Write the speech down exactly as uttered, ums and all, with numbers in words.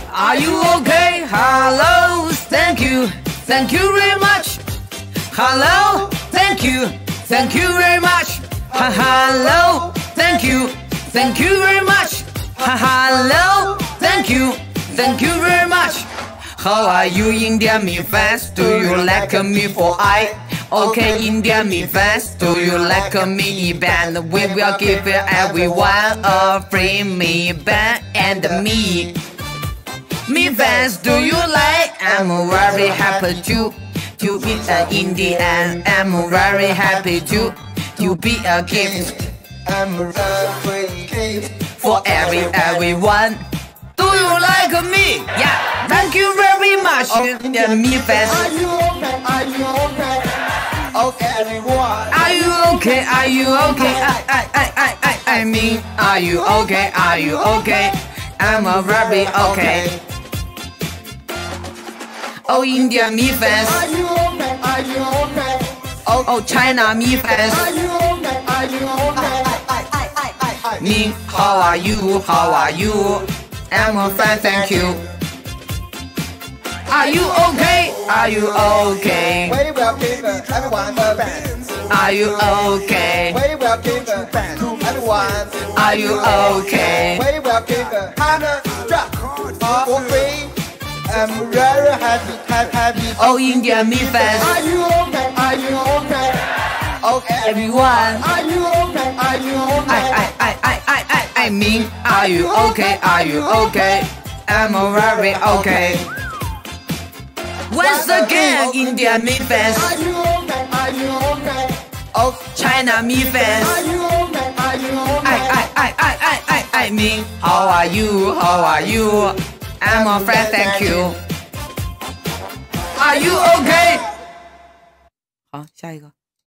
Are you okay? Hello, thank you, thank you very much. Hello, thank you, thank you very much. Ha hello, thank you, thank you very much. Ha hello, thank you, thank you very much. How are you, Indian me fans? Do you like me for I? Okay, Indian me fans, do you like me band? We will give everyone a free me band and me. Me fans, do you like? I'm very happy to to be an Indian. I'm very happy to to be a gift. I'm a free gift for every everyone. Do you like me? Yeah, thank you very much, oh, me fans. Are you okay? Are you okay? Okay, everyone. Are you okay? Are you okay? I I I I I I mean, are you okay? Are you okay? I'm a very okay. Oh, India me fans. Are you okay? Are you okay? Oh, oh China me fans. Are you okay? Are you okay? I I I I I me, how are you? How are you? I'm a fan, thank you. Are you okay? Are you okay? We will give everyone a band. Are you okay? We will give a band to everyone. Are you okay? We will give a hundred drop for free. I'm very happy, happy, happy. Oh, India me fans. Are you okay? Are you okay? Okay, everyone. Are you okay? Are you okay? I I I I I I mean, are you okay? Are you okay? I'm very okay. Once again, India me fans. Are you okay? Are you okay? Oh, China me fans. Are you okay? Are you okay? I I I I I I I mean, how are you? How are you? I'm a friend, thank you. Are you okay? 好，下一个。